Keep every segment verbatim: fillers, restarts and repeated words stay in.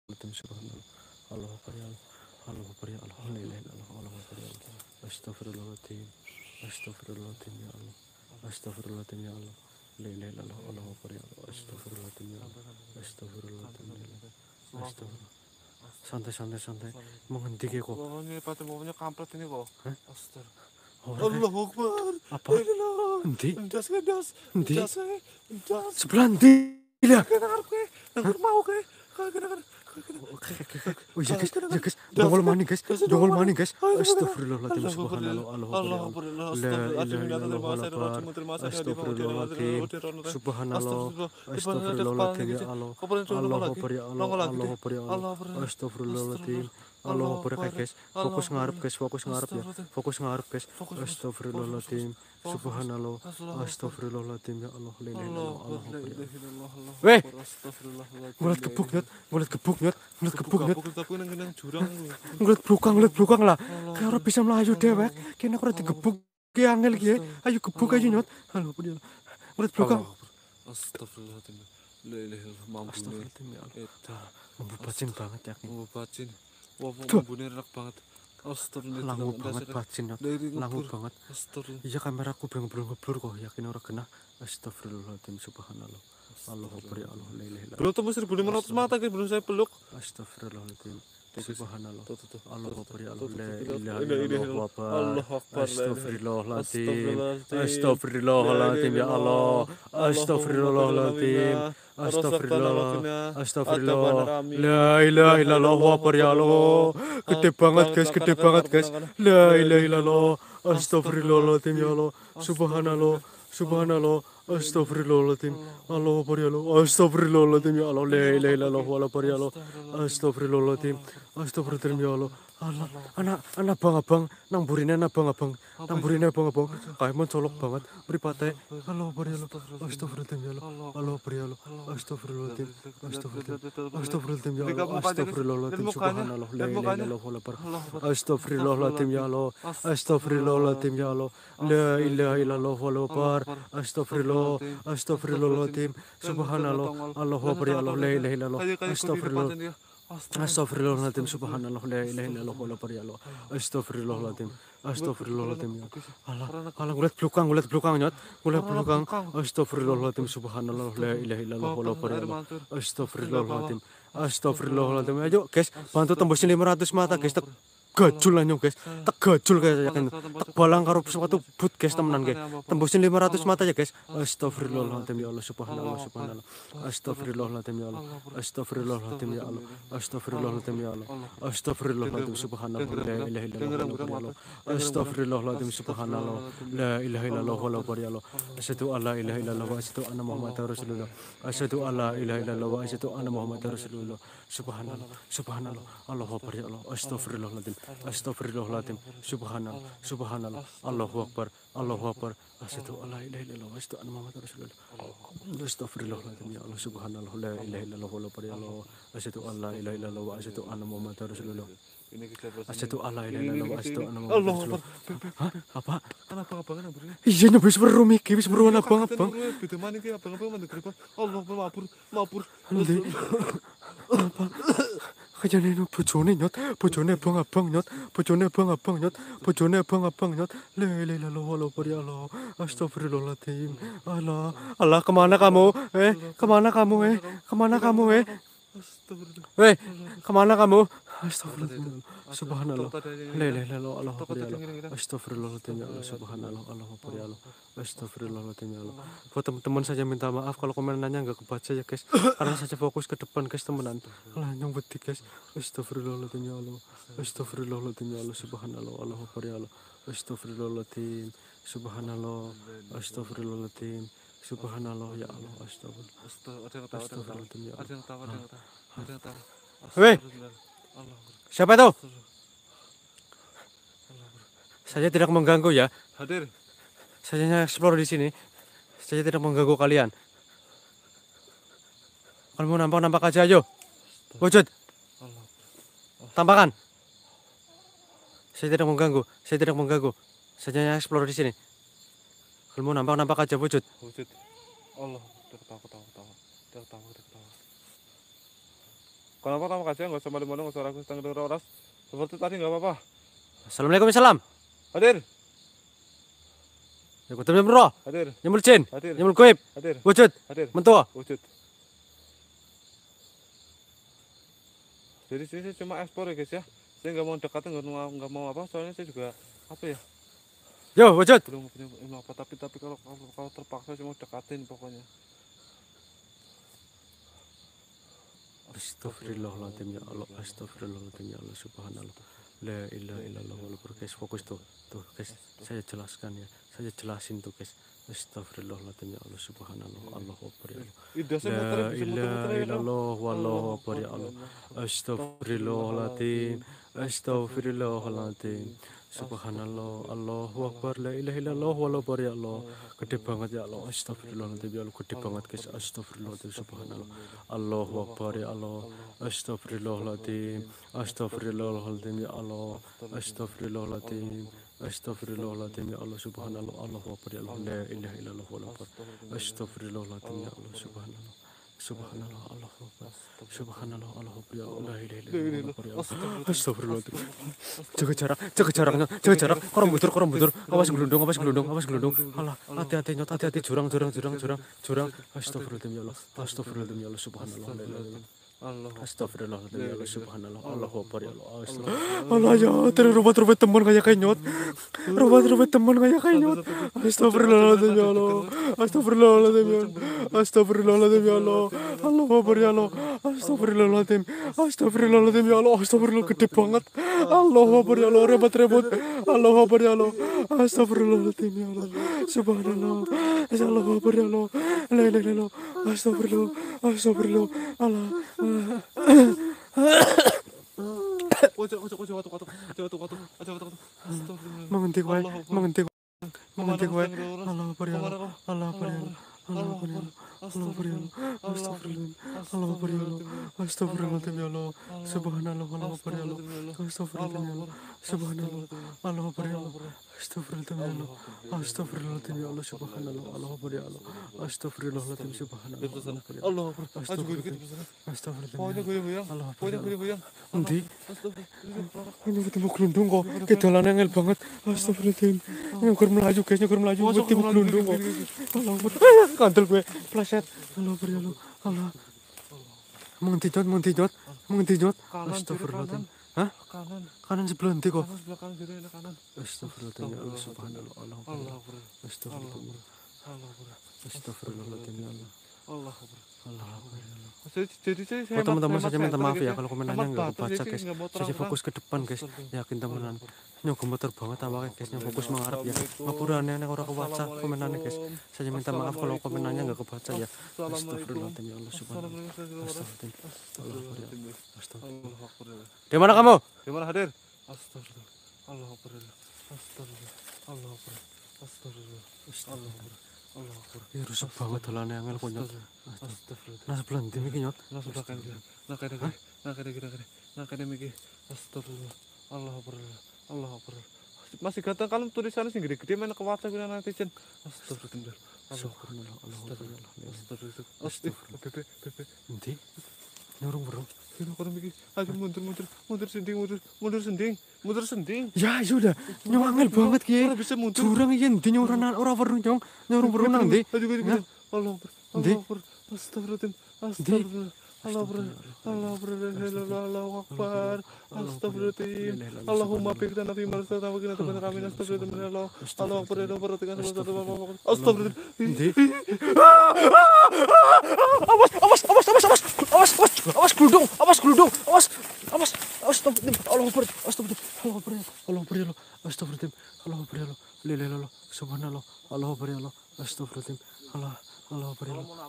Latim subhanallah. Allahu akbar ya Allah. Allahu akbar ya Allah. La ilaha illallah. Allahu akbar ya Allah. Astaghfirullahaladzim. Astaghfirullahaladzim ya Allah. Astaghfirullahaladzim ya Allah. La ilaha illallah. Allahu akbar ya Allah. Astaghfirullahaladzim ya Allah. Astaghfirullahaladzim ya Allah. Astaghfirullah. Santai santai santai. Menghenti kok. Oh, ini pati maunya kampret ini kok. Hah? Astaga. Orang Allahu Akbar. apa? Endi? Ndas ke ndas. Endi? Ndas ke. Ndas. Sebelah ndi lah? Kena ngarep ke. Nang mau ke. Kena kena. Oke oke oke. Oh iya guys, ya guys. Dongol mani guys. Dongol mani guys. Astagfirullahaladzim subhanallah. Allahu akbar. La ilaha illallah. Astagfirullahaladzim. Subhanallah. Astagfirullahaladzim ya Allah. Allahu akbar ya Allah. Allahu akbar ya Allah. Astagfirullahaladzim. Allahu akbar guys. Fokus ngarep guys, fokus ngarep ya. Fokus ngarep guys. Astagfirullahaladzim. Subhanallah. Astagfirullahaladzim ya Allah. La ilaha illallah. Allahu akbar. Weh. Ngulet gebuk nyot, ngulet gebuk nyot, ngulet gebuk nyot. Aku nang nang jurang. Ngulet blukang, ngulet blukang lah. Kayak ora bisa melayu dewek. Kene ora digebuk ki angel ki. Ayo gebuk aja nyot. Halo, ngulet blukang. Astagfirullahaladzim. La ilaha illallah. Mampu. Astagfirullahaladzim ya Allah. Eta. Mampu bacin banget ya. Mampu bacin. Wah, mambune enak banget. Astagfirullah. Langu banget bacin nyot. Langu banget. Astagfirullah. Iya kameraku bleng-bleng kok. Yakin ora kena. Astagfirullahaladzim subhanallah. Allahu akbar ya Allah. La ilaha illallah. Belum tembus seribu lima ratus mata kan belum saya peluk. Astagfirullahaladzim. Subhanallah. Tuh tuh tuh. Allahu akbar ya Allah. La ilaha La ilaha illallah. illallah. Allahu akbar. Astagfirullahaladzim. Astagfirullahaladzim ya Allah. Astagfirullahaladzim. Astagfirullah. Astagfirullah. La ilaha illallah. Allahu akbar ya Allah. Gede banget guys, gede banget guys. La ilaha illallah. Astagfirullahaladzim ya Allah. Subhanallah. Subhanallah. Astagfirullahaladzim. Allahu akbar ya Allah. Astagfirullahaladzim ya Allah. La ilaha illallah. Allahu akbar ya Allah. Astagfirullahaladzim. Astagfirullahaladzim ya Allah. Allah, anak anak bang-abang nang burine anak bang-abang. Nang burine bang-abang. Kae mencolok banget mripate. Allahu akbar ya Allah. Astagfirullahaladzim ya Allah. Allahu akbar ya Allah. Astagfirullahaladzim. Astagfirullahaladzim. Astagfirullahaladzim ya Allah. Astagfirullahaladzim. Subhanallah. La ilaha illallah. Allahu akbar. Astagfirullahaladzim ya Allah. Astagfirullahaladzim ya Allah. La ilaha illallah. Allahu akbar. Astagfirullah. Astagfirullahaladzim. Subhanallah. Allahu akbar ya Allah. La ilaha illallah. Astagfirullah. Astagfirullahaladzim. Subhanallah. La ilaha illallah. Allahu akbar ya Allah. Astagfirullahaladzim. Astagfirullahaladzim ya Allah. Allah ngulet blukang, ngulet blukang nyot. Ngulet blukang. Astagfirullahaladzim. Subhanallah. La ilaha illallah. Allahu akbar ya Allah. Astagfirullahaladzim. Astagfirullahaladzim. Ayo guys, bantu tembusin lima ratus mata guys. Gajul anyong guys, tak gajul guys yakin, tak balang karo sesuatu but guys temenan guys, tembusin lima ratus mata ya guys. Astagfirullahaladzim ya Allah. Subhanallah. Subhanallah. Astagfirullahaladzim ya Allah. Astagfirullahaladzim ya Allah. Astagfirullahaladzim ya Allah. Astagfirullahaladzim. Subhanallah. La ilaha illallah. Astagfirullahaladzim. Subhanallah. La ilaha illallah. Allahu akbar ya Allah. Asyhadu an la ilaha illallah wa asyhadu anna Muhammadar Rasulullah. Asyhadu an la ilaha illallah wa asyhadu anna Muhammadar Rasulullah. Subhanallah. Subhanallah. Allahu akbar ya Allah. Astagfirullahaladzim. Astagfirullahaladzim. Subhanallah. Subhanallah. Allahu akbar. Allahu akbar. Asyhadu an la ilaha illallah wa asyhadu anna Muhammadar Rasulullah. Astagfirullahaladzim ya Allah. Subhanallah. La ilaha illallah. Allahu akbar ya Allah. Asyhadu an la ilaha illallah wa asyhadu anna Muhammadar Rasulullah. Asyhadu an la ilaha illallah wa asyhadu anna Muhammadar Rasulullah. Hah? Apa? Anak abang abang beri. Iya nyampe seru miki wis meru anak abang abang. Beda maning ki abang abang mandek repot. Allah mabur mabur. Ndi? Apa? Kajane no bojone nyot, bojone abang-abang nyot, bojone abang-abang nyot, bojone abang-abang nyot. La ilaha illallah. Allahu akbar ya Allah. Astagfirullahaladzim. Allah, Allah kemana kamu? Eh, kemana kamu eh? Kemana kamu eh? Weh, kemana kamu? Astagfirullahaladzim. Subhanallah. La ilaha illallah. Allahu akbar ya Allah. Astagfirullahaladzim ya Allah. Subhanallah. Allahu akbar ya Allah. Astagfirullahaladzim ya Allah. Buat teman-teman saja minta maaf kalau komenannya nggak kebaca ya guys. Karena saja fokus ke depan guys temenan. Lah nyong beti guys. Astagfirullahaladzim ya Allah. Astagfirullahaladzim ya Allah. Subhanallah. Allahu akbar ya Allah. Astagfirullahaladzim. Subhanallah. Astagfirullahaladzim. Subhanallah ya Allah. Astagfirullah. Astagfirullahaladzim ya Allah. Ada yang tahu, ada yang tahu. Ada yang tahu. Weh, siapa itu? Saya tidak mengganggu ya. Hadir. Saya hanya explore di sini. Saya tidak mengganggu kalian. Kalau mau nampak-nampak aja, ayo. Wujud. Tampakkan. Saya tidak mengganggu. Saya tidak mengganggu. Saya hanya explore di sini. Kalau mau nampak-nampak aja, wujud. Wujud. Allah, dia ketawa, ketawa, ketawa. Dia ketawa, dia ketawa. Kenapa kamu kajian nggak usah malu-malu, nggak usah ragu, setengah denger oras. Seperti tadi nggak apa-apa. Assalamualaikum salam. Hadir. Ya kutum nyamul roh. Hadir. Nyamul jin. Hadir. Nyamul goib. Hadir. Wujud. Hadir. Mentua. Wujud. Jadi sini saya cuma ekspor ya guys ya. Saya nggak mau dekatin, nggak mau nggak mau apa. Soalnya saya juga apa ya? Yo wujud. Belum punya ilmu apa. Tapi tapi kalau kalau, kalau terpaksa cuma dekatin pokoknya. Astagfirullahaladzim ya Allah. Astagfirullahaladzim ya Allah. Subhanallah. La ilaha illallah. Guys, fokus tuh. Tuh guys, saya jelaskan ya. Saya jelasin tuh guys. Astagfirullahaladzim ya Allah. Subhanallah. Allahu akbar ya Allah. La ilaha illallah wallahu akbar ya Allah. Astagfirullahaladzim. Astagfirullahaladzim. Subhanallah, Allahu akbar, la ilaha illallah wallahu akbar ya Allah. Gede banget ya Allah. Astagfirullahaladzim ya Allah. Gede banget guys. Astagfirullahaladzim. Subhanallah. Allahu akbar ya Allah. Astagfirullahaladzim. Astagfirullahaladzim ya Allah. Astagfirullahaladzim. Astagfirullahaladzim ya Allah. Subhanallah. Allahu akbar ya Allah. La ilaha illallah wallahu akbar. Astagfirullahaladzim ya Allah. Subhanallah. Subhanallah, Allahu akbar. Subhanallah, Allahu akbar. Ya Allah, la ilaha illallah. Astagfirullahaladzim. Jaga jarak, jaga jaraknya, jaga jarak. Orang butur, orang butur. Awas gelundung, awas gelundung, awas gelundung. Allah, hati-hati nyot, hati-hati jurang, jurang, jurang, jurang, jurang. Astagfirullahaladzim ya Allah. Astagfirullahaladzim ya Allah. Subhanallah, la ilaha illallah. Astagfirullahaladzim ya Allah. Subhanallah, Allahu akbar ya Allah. Astagfirullah. Allah ya, terus robot-robot teman kayak kenyot. Robot-robot teman kayak kenyot. Astagfirullahaladzim ya Allah. Astagfirullahaladzim ya Allah. Astagfirullahaladzim ya Allah. Allahu akbar ya Allah. Astagfirullahaladzim. Astagfirullahaladzim ya Allah. Astagfirullah, gede banget. Allahu akbar ya Allah. Rebot-rebot. Allahu akbar ya Allah. Astagfirullahaladzim ya Allah. Subhanallah. Allahu akbar ya Allah. La ilaha illallah. Astagfirullah. Astagfirullah. Allah. Menghenti kowe, menghenti kowe, menghenti kowe. Allah akbar ya Allah. Allah akbar ya Allah. Allah akbar ya Allah. Allah akbar ya Allah. Astagfirullah. Allah akbar ya Allah. Astagfirullahaladzim ya Allah. Subhanallah. Allah akbar ya Allah. Astagfirullahaladzim ya Allah. Subhanallah. Allah akbar ya Allah. Astagfirullahaladzim ya Allah. Astagfirullahaladzim ya Allah. Subhanallah. Allah akbar ya Allah. Astagfirullahaladzim. Subhanallah. Allah akbar. Astagfirullahaladzim. Astagfirullahaladzim. Pokoknya goyang-goyang. Allah akbar. Pokoknya goyang-goyang. Nanti ini ketemu gelundung kok. Kedalannya ngel banget. Astagfirullahaladzim. Nyukur melaju guys, nyukur melaju. Ketemu gelundung kok. Allah akbar. Kantel gue. Pleset. Allah akbar ya Allah. Allah. Menghenti jod, menghenti jod. Menghenti jod. Astagfirullahaladzim. Hah? Kanan. Kanan sebelah nanti kok. Kanan sebelah kanan, jadi kanan. Astagfirullahaladzim ya Allah. Subhanallah. Allah akbar. Allah akbar. Astagfirullahaladzim. Allah akbar. Astagfirullahaladzim ya Allah. Allah akbar. Allah akbar ya Allah. Jadi, jadi saya Oh, teman-teman saja minta maaf ya guys, kalau komenannya hemat nggak batas, kebaca jadi guys. nggak mau Saya terang-terang. fokus ke depan guys. Yakin temenan. Nyogok motor banget awalnya guys. Yang fokus mengarep ya. Ngapurannya yang orang kebaca komenannya guys. Saya minta maaf kalau komenannya nggak kebaca ya. Astagfirullahaladzim ya Allah. Subhanallah. Astagfirullahaladzim. Allah akbar ya Allah. Astagfirullah. Allah akbar. Di mana kamu? Di mana hadir? Astagfirullah. Allah akbar. Astagfirullah. Allah akbar. Astagfirullah. Allah akbar. Allah akbar. Ya rusak banget dolannya angel konyol. Astagfirullah. Nah sebelah ndi iki nyot? Nah sebelah kan. Nah kene kene. Nah kene kene kene. Nah kene iki. Astagfirullah. Allah akbar. Allah akbar. Masih ganteng kan tulisannya sing gede-gede main kewaca kuwi netizen. Astagfirullah. Astagfirullah. Allah akbar. Astagfirullah. Astagfirullah. Bebe bebe. Ndi? Nyurung bro. Kene kono iki. Ayo mundur mundur. Mundur sending mundur. Mundur sending. Mundur sending. Ya sudah. Nyongangel banget ki. Ora bisa mundur. Jurang iki ndi nyurang ora weruh nyong. Nyurung bro nang ndi? Ayo gini. Allah akbar. Allah akbar. Astagfirullah. Astagfirullah. Allah akbar. Allah akbar. Allah akbar. Astagfirullah. Allahumma bika nabi marsa wa qina tabar kami astagfirullah. Allah Allah akbar. Allah akbar. Astagfirullah. Ndi? Awas, awas, awas, awas, awas, awas, awas, awas gelundung, awas gelundung, awas, awas, astagfirullah, Allah akbar, astagfirullah, Allah akbar, Allah akbar, astagfirullah, Allah akbar, la ilaha illallah, subhanallah, Allah akbar, astagfirullah, Allah, Allah akbar,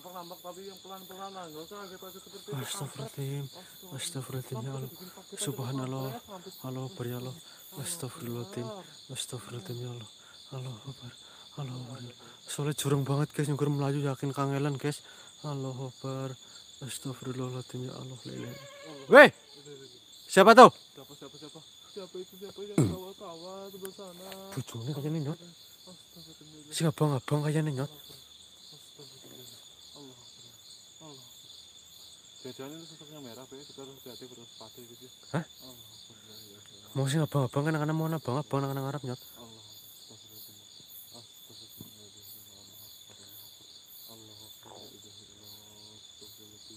astagfirullah, astagfirullah, ya Allah, subhanallah, Allah akbar, astagfirullah, astagfirullah, ya Allah, Allah akbar, Allah akbar. Soalnya jurang banget guys, nyukur melaju yakin kangelan guys. Allahu akbar. Astagfirullahaladzim ya Allah. Weh, siapa tuh? Siapa siapa siapa? Siapa itu siapa yang tawa-tawa sebelah sana? Bujungnya kayaknya nyot. Si abang-abang kayaknya nyot. Jangan itu sosoknya merah, Be. Kita harus hati-hati bersepatu gitu. Hah? Mau sing abang-abang kan anak-anak mau abang-abang anak-anak Arab nyot.